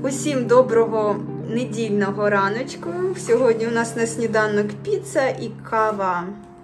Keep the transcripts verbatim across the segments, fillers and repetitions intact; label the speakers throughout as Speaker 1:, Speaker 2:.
Speaker 1: Усім доброго недільного раночку. Сьогодні у нас на сніданок піца і кава.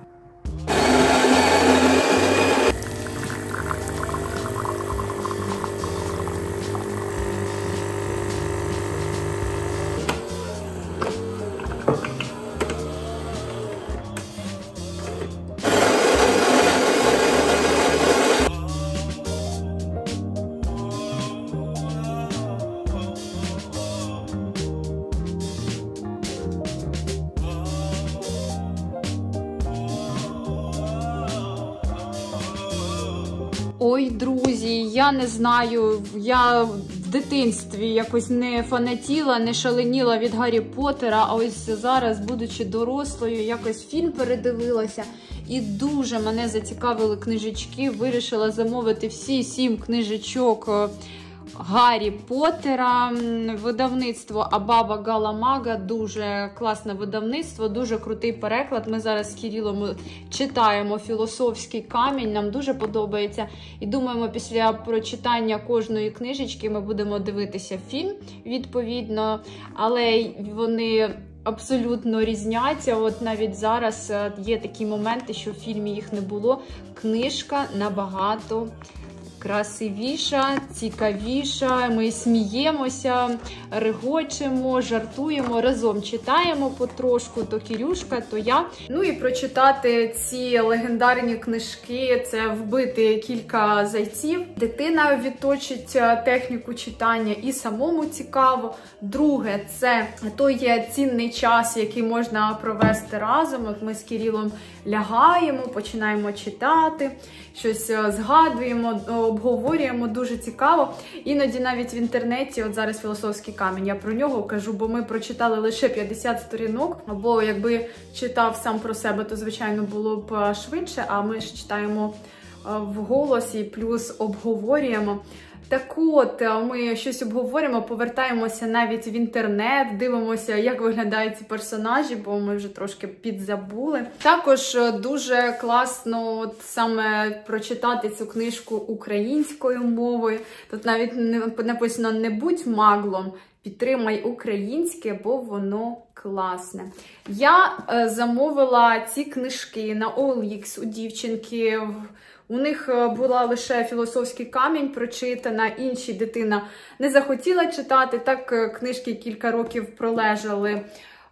Speaker 1: Ой, друзі, я не знаю, я в дитинстві якось не фанатіла, не шаленіла від Гаррі Поттера, а ось зараз, будучи дорослою, якось фільм передивилася і дуже мене зацікавили книжечки, вирішила замовити всі сім книжечок Гаррі Поттера, видавництво Абаба Галамага, дуже класне видавництво, дуже крутий переклад. Ми зараз з Кирилом читаємо «Філософський камінь», нам дуже подобається. І думаємо, після прочитання кожної книжечки ми будемо дивитися фільм, відповідно, але вони абсолютно різняться. От навіть зараз є такі моменти, що в фільмі їх не було. Книжка набагато красивіша, цікавіша, ми сміємося, регочемо, жартуємо, разом читаємо потрошку, то Кирюшка, то я. Ну і прочитати ці легендарні книжки, це вбити кілька зайців. Дитина відточить техніку читання і самому цікаво. Друге, це то є цінний час, який можна провести разом. От ми з Кирилом лягаємо, починаємо читати, щось згадуємо, обговорюємо, дуже цікаво. Іноді навіть в інтернеті, от зараз «Філософський камінь», я про нього кажу, бо ми прочитали лише п'ятдесят сторінок, або якби читав сам про себе, то, звичайно, було б швидше, а ми ж читаємо вголос і плюс обговорюємо. Так от, ми щось обговорюємо, повертаємося навіть в інтернет, дивимося, як виглядають ці персонажі, бо ми вже трошки підзабули. Також дуже класно от саме прочитати цю книжку українською мовою. Тут навіть написано «Не будь маглом, підтримай українське, бо воно класне». Я е, замовила ці книжки на о ел ікс у дівчинки. У них була лише «Філософський камінь» прочитана, інші дитина не захотіла читати. Так книжки кілька років пролежали е,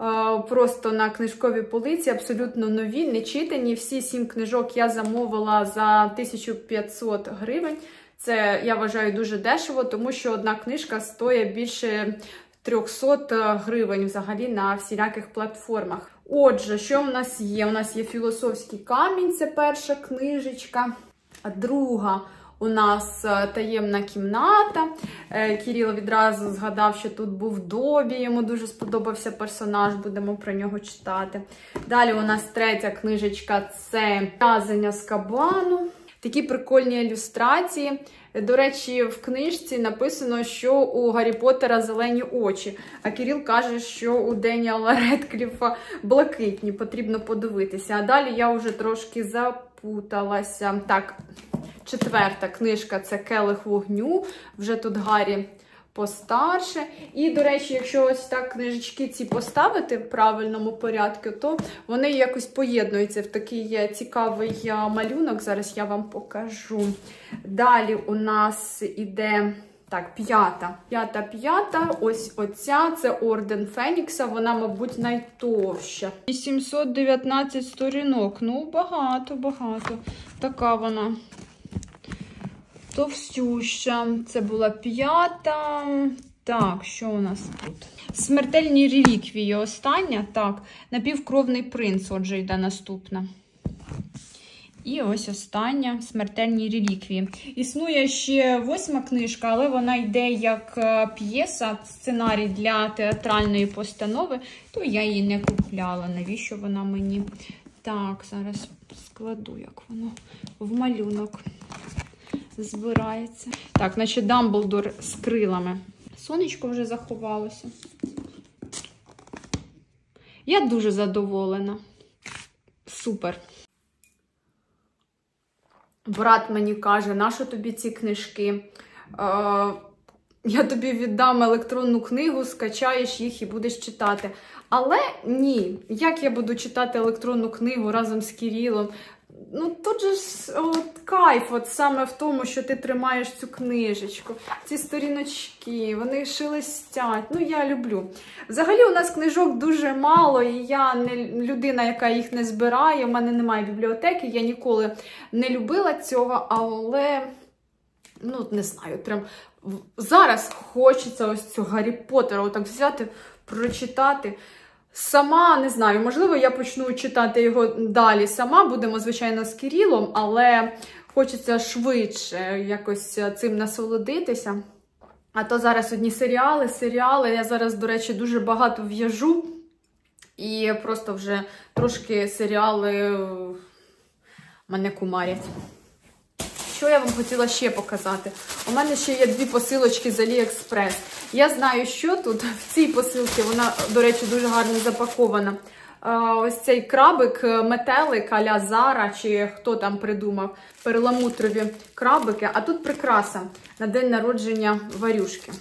Speaker 1: просто на книжковій полиці, абсолютно нові, не читані. Всі сім книжок я замовила за тисячу п'ятсот гривень. Це, я вважаю, дуже дешево, тому що одна книжка стоїть більше трьохсот гривень взагалі на всіляких платформах. Отже, що в нас є? У нас є «Філософський камінь», це перша книжечка. А друга у нас «Таємна кімната». Кирило відразу згадав, що тут був Добі, йому дуже сподобався персонаж, будемо про нього читати. Далі у нас третя книжечка – це «В'язень Азкабану». Такі прикольні ілюстрації. До речі, в книжці написано, що у Гаррі Поттера зелені очі, а Кирил каже, що у Деніела Редкліфа блакитні, потрібно подивитися. А далі я вже трошки запуталася. Так, четверта книжка – це «Келих вогню», вже тут Гаррі постарше. І, до речі, якщо ось так книжечки ці поставити в правильному порядку, то вони якось поєднуються в такий цікавий малюнок. Зараз я вам покажу. Далі у нас іде, так, п'ята. П'ята, п'ята, ось оця, це «Орден Фенікса», вона, мабуть, найтовща. сімсот дев'ятнадцять сторінок, ну, багато, багато. Така вона товстюща. Це була п'ята. Так, що у нас тут? «Смертельні реліквії» остання. Так, «Напівкровний принц», отже, йде наступна. І ось остання «Смертельні реліквії». Існує ще восьма книжка, але вона йде як п'єса, сценарій для театральної постанови, то я її не купляла. Навіщо вона мені? Так, зараз складу, як воно в малюнок збирається. Так, значить, Дамблдор з крилами. Сонечко вже заховалося. Я дуже задоволена. Супер. Брат мені каже, нащо тобі ці книжки? Е, я тобі віддам електронну книгу, скачаєш їх і будеш читати. Але ні, як я буду читати електронну книгу разом з Кирилом? Ну, тут же ж от, кайф от саме в тому, що ти тримаєш цю книжечку, ці сторіночки, вони шелестять. Ну, я люблю. Взагалі, у нас книжок дуже мало, і я не людина, яка їх не збирає, у мене немає бібліотеки, я ніколи не любила цього, але, ну, не знаю, прям зараз хочеться ось цього Гаррі Поттера отак взяти, прочитати. Сама, не знаю, можливо, я почну читати його далі сама, будемо, звичайно, з Кирилом, але хочеться швидше якось цим насолодитися. А то зараз одні серіали, серіали, я зараз, до речі, дуже багато в'яжу, і просто вже трошки серіали мене кумарять. Що я вам хотіла ще показати? У мене ще є дві посилочки з Аліекспрес. Я знаю, що тут в цій посилці, вона, до речі, дуже гарно запакована. Ось цей крабик, метелик а-ля Зара, чи хто там придумав, перламутрові крабики. А тут прикраса на день народження Варюшки.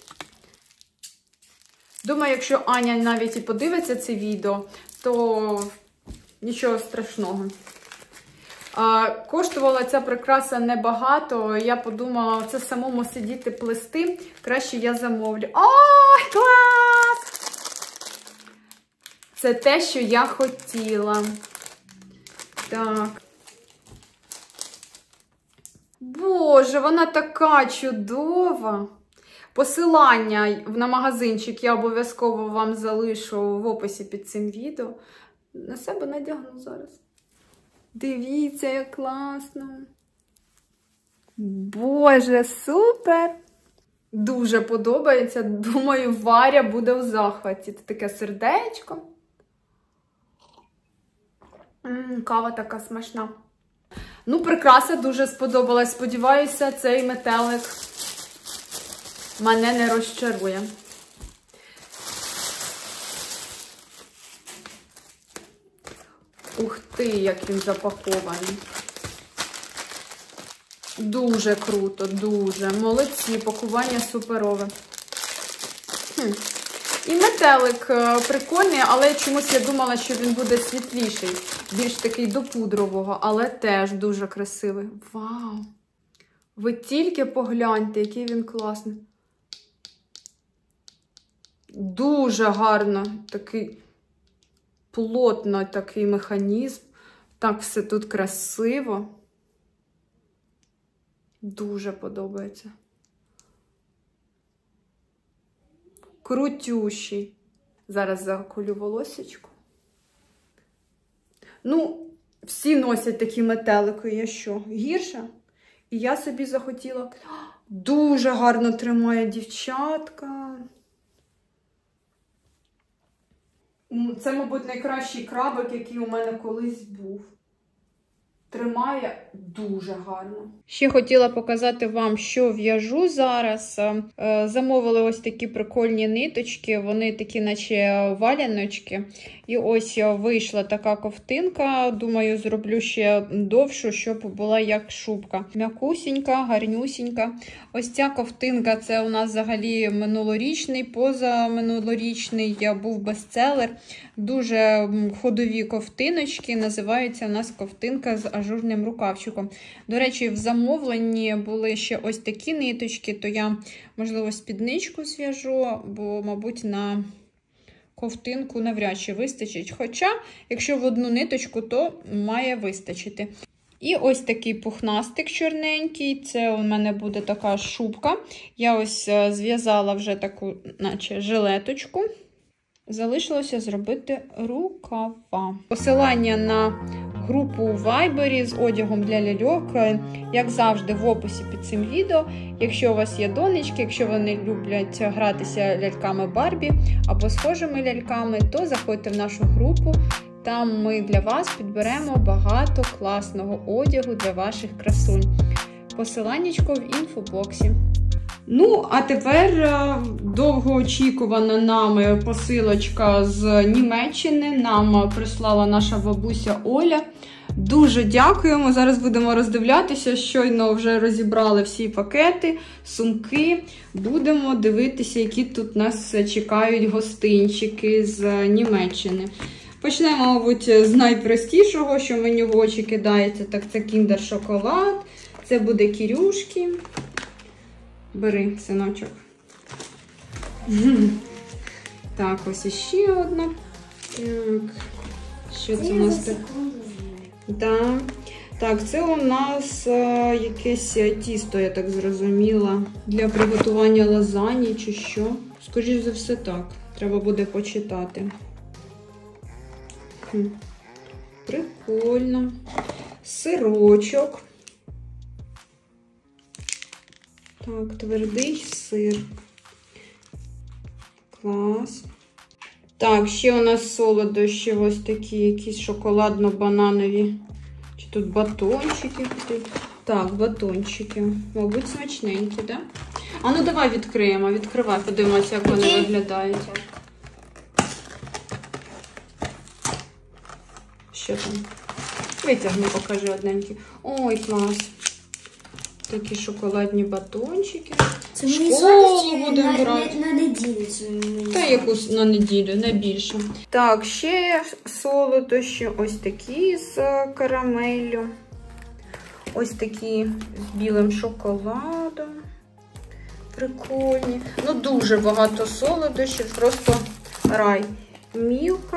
Speaker 1: Думаю, якщо Аня навіть і подивиться це відео, то нічого страшного. А, коштувала ця прикраса небагато, я подумала, це самому сидіти плести, краще я замовлю. Ой, клас! Це те, що я хотіла. Так. Боже, вона така чудова. Посилання на магазинчик я обов'язково вам залишу в описі під цим відео. На себе надягну зараз. Дивіться, як класно. Боже, супер! Дуже подобається. Думаю, Варя буде у захваті. Це таке сердечко. М-м, кава така смачна. Ну, прикраса дуже сподобалась. Сподіваюся, цей метелик мене не розчарує. Ух ти, як він запакований. Дуже круто, дуже. Молодці, пакування суперове. Хм. І метелик прикольний, але чомусь я думала, що він буде світліший. Більш такий до пудрового, але теж дуже красивий. Вау! Ви тільки погляньте, який він класний. Дуже гарно такий... Плотно такий механізм. Так все тут красиво. Дуже подобається. Крутющий. Зараз заколю волосечку. Ну, всі носять такі метелики. Я що, гірша? І я собі захотіла. Дуже гарно тримає дівчатка. Це, мабуть, найкращий крабик, який у мене колись був. Тримає дуже гарно. Ще хотіла показати вам, що в'яжу зараз. Замовили ось такі прикольні ниточки, вони такі наче валяночки. І ось вийшла така ковтинка, думаю, зроблю ще довшу, щоб була як шубка. М'якусінька, гарнюсінька. Ось ця ковтинка, це у нас взагалі минулорічний, позаминулорічний був бестселер. Дуже ходові ковтиночки, називається у нас ковтинка з ажурним рукавчиком. До речі, в замовленні були ще ось такі ниточки, то я, можливо, спідничку зв'яжу, бо, мабуть, на ковтинку навряд чи вистачить. Хоча, якщо в одну ниточку, то має вистачити. І ось такий пухнастик чорненький, це у мене буде така шубка. Я ось зв'язала вже таку, наче жилеточку. Залишилося зробити рукава. Посилання на групу у Вайбері з одягом для ляльок, як завжди, в описі під цим відео. Якщо у вас є донечки, якщо вони люблять гратися ляльками Барбі або схожими ляльками, то заходьте в нашу групу. Там ми для вас підберемо багато класного одягу для ваших красунь. Посиланнячко в інфобоксі. Ну, а тепер довгоочікувана нами посилочка з Німеччини. Нам прислала наша бабуся Оля. Дуже дякуємо. Зараз будемо роздивлятися. Щойно вже розібрали всі пакети, сумки. Будемо дивитися, які тут нас чекають гостинчики з Німеччини. Почнемо, мабуть, з найпростішого, що мені в очі кидається. Так, це кіндер-шоколад. Це буде Кірюшки. Бери, синочок. Так, ось іще одна. Так, що це у нас так? Да. Так, це у нас а, якесь тісто, я так зрозуміла, для приготування лазані чи що. Скоріше за все так. Треба буде почитати. Хм. Прикольно. Сирочок. Так, твердий сир. Клас. Так, ще у нас солодощі ось такі, якісь шоколадно-бананові. Чи тут батончики? Так, батончики. Мабуть, смачненькі, так? Да? А ну давай відкриємо, відкривай, подивимося, як вони виглядають. Що там? Витягни, покажи одненькі. Ой, клас. Такі шоколадні батончики.
Speaker 2: Це
Speaker 1: школу будемо
Speaker 2: на,
Speaker 1: брати.
Speaker 2: На, на неділю.
Speaker 1: Та якусь на неділю, не більше. Так, ще солодощі. Ось такі з карамеллю. Ось такі з білим шоколадом. Прикольні. Ну, дуже багато солодощів. Просто рай. Мілка.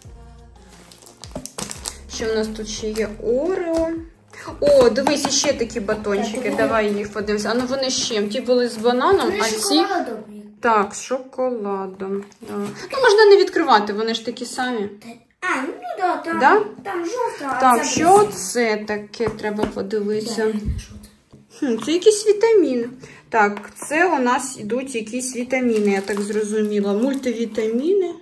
Speaker 1: Що в нас тут ще є? Орео. О, дивись, ще такі батончики. Так, давай їх подивимося. А ну вони з чим? Ті були з бананом, а ці... Так, з шоколадом. Ну, можна не відкривати, вони ж такі самі.
Speaker 2: А, ну да, там,
Speaker 1: да?
Speaker 2: Там жовта.
Speaker 1: Так, що це таке? Треба подивитися. Хм, це якісь вітаміни. Так, це у нас йдуть якісь вітаміни, я так зрозуміла. Мультивітаміни.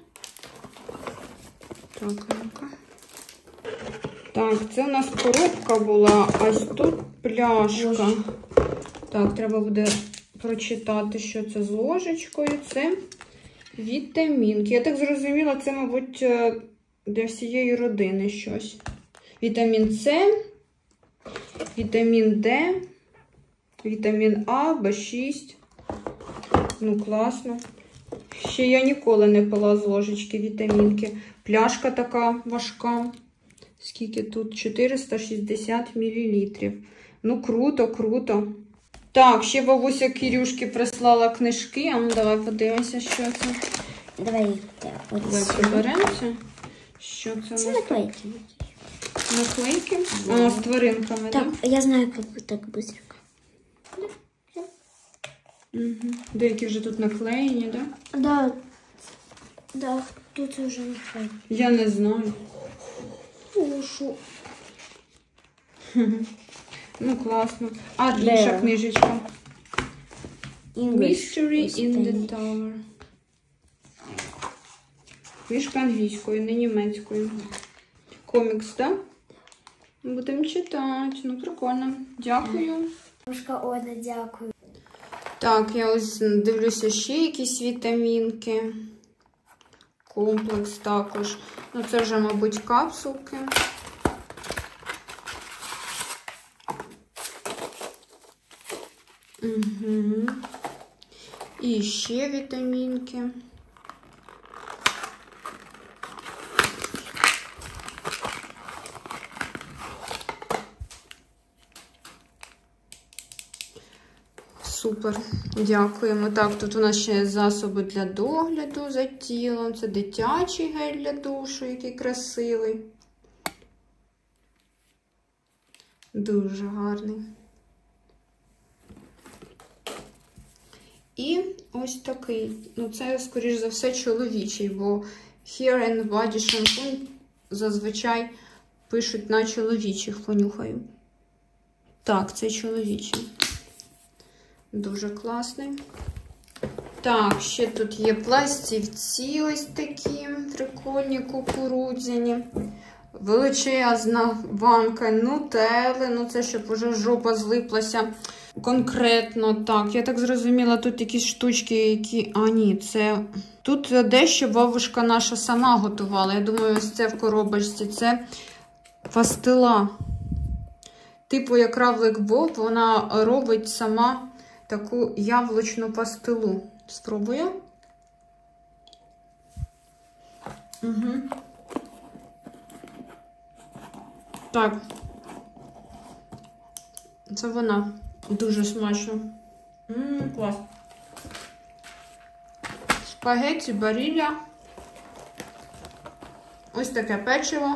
Speaker 1: Так, ну-ка. Так, це у нас коробка була, а ось тут пляшка. Так, треба буде прочитати, що це з ложечкою. Це вітамінки. Я так зрозуміла, це, мабуть, для всієї родини щось. Вітамін С, вітамін Д, вітамін А, Б шість. Ну, класно. Ще я ніколи не пила з ложечки вітамінки. Пляшка така важка. Скільки тут? чотириста шістдесят мілілітрів. Ну, круто, круто. Так, ще бабуся Кірюшки прислала книжки. А ну, давай подивимося, що це.
Speaker 2: Давай так.
Speaker 1: Давай приберемося. Що це?
Speaker 2: Це наклейки.
Speaker 1: Наклейки? А, з тваринками, так?
Speaker 2: Так, я знаю, як так быстренько.
Speaker 1: Угу. Деякі вже тут наклеєні, так?
Speaker 2: Да? Да. Да, тут вже наклейки.
Speaker 1: Я не знаю.
Speaker 2: Ушу.
Speaker 1: Ну, класно. А, інша книжечка.
Speaker 2: English.
Speaker 1: Mystery in the Tower. Книжка англійською, не німецькою. Комікс, так? Да? Будемо читати. Ну, прикольно. Дякую.
Speaker 2: Бабушка Оля, дякую.
Speaker 1: Так, я ось дивлюся ще якісь вітамінки. Комплекс також. Ну, це вже, мабуть, капсулки. Угу. І ще вітамінки. Супер, дякуємо. Так, тут у нас ще засоби для догляду за тілом. Це дитячий гель для душу, який красивий. Дуже гарний. І ось такий. Ну, це, скоріш за все, чоловічий, бо Hair and Body Shampoo зазвичай пишуть на чоловічих, понюхаю. Так, це чоловічий. Дуже класний. Так, ще тут є пластівці ось такі прикольні, кукурудзяні. Величезна банка нутелли. Ну, це щоб уже жопа злиплася. Конкретно, так. Я так зрозуміла, тут якісь штучки, які... А, ні, це... Тут дещо бабушка наша сама готувала. Я думаю, ось це в коробочці. Це пастила. Типу, як равлик Боб, вона робить сама таку яблучну пастилу. Спробую. Угу. Так. Це вона. Дуже смачно. Ммм, клас. Спагетті Барілля. Ось таке печиво.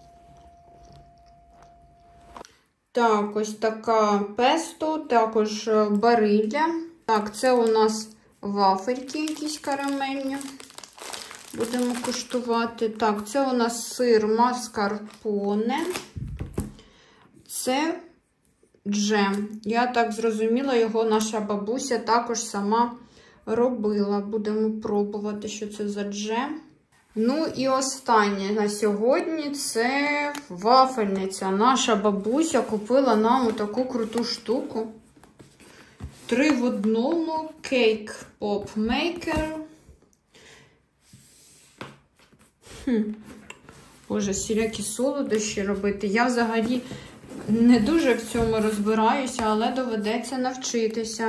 Speaker 1: Так, ось така песто, також Барилля. Так, це у нас вафельки якісь карамельні. Будемо куштувати. Так, це у нас сир маскарпоне. Це джем. Я так зрозуміла, його наша бабуся також сама робила. Будемо пробувати, що це за джем. Ну і останнє на сьогодні це вафельниця. Наша бабуся купила нам таку круту штуку. Три в одному кейк поп мейкер. Хм. Боже, всілякі солодощі робити. Я взагалі не дуже в цьому розбираюся, але доведеться навчитися.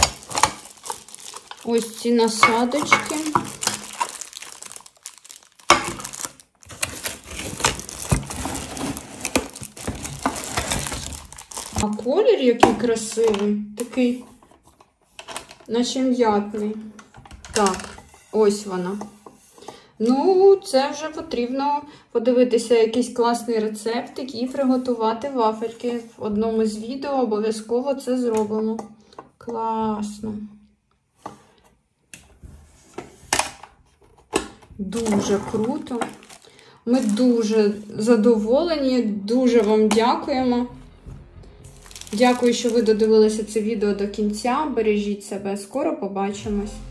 Speaker 1: Ось ці насадочки. А колір який красивий, такий, наче м'ятний. Так, ось вона. Ну, це вже потрібно подивитися якийсь класний рецептик і приготувати вафельки. В одному з відео обов'язково це зробимо. Класно. Дуже круто. Ми дуже задоволені, дуже вам дякуємо. Дякую, що ви додивилися це відео до кінця. Бережіть себе, скоро побачимось.